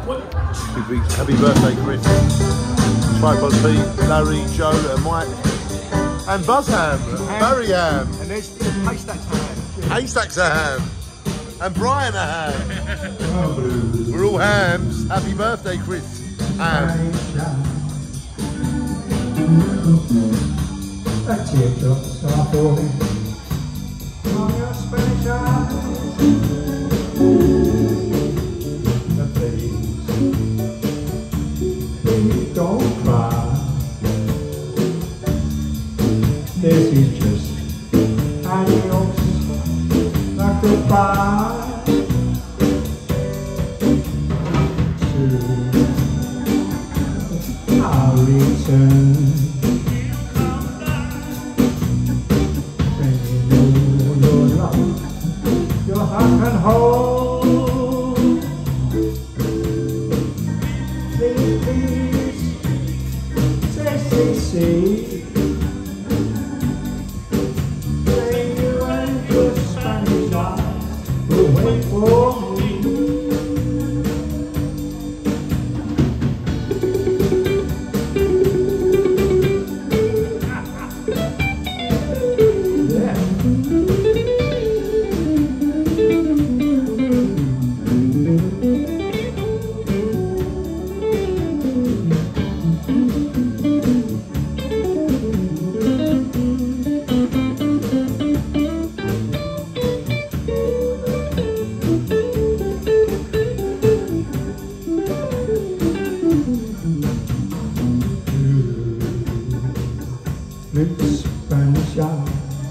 Happy birthday, Chris. Tripod Pete, Larry, Joe, and Mike. And Buzzham, Barry Ham. And there's Haystacks Ham. Haystacks Ham. And Brian Ham. We're all hams. Happy birthday, Chris. Ham. A teardrops are falling on your Spanish eyes. But please don't cry. This is just adios, not goodbye. Soon I'll return. Your heart can hold. Please, please, say. Say you and your Spanish eyes will wait for me. With Spanish eyes,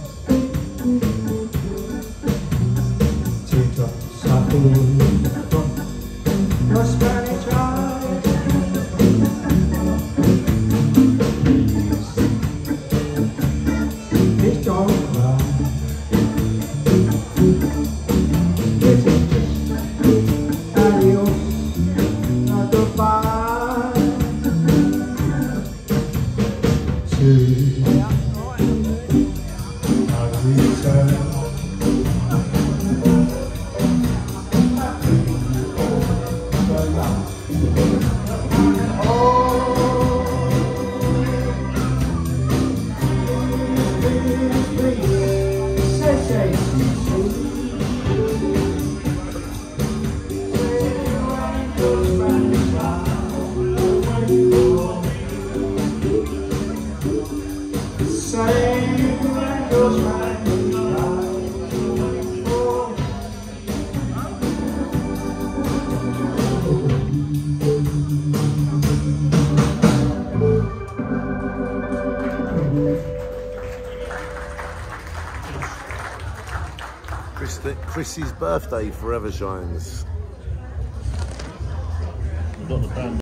teardrops are falling from your Spanish eyes. Please don't cry. This is just adios, not goodbye. Soon I'll return. Chris's birthday forever shines.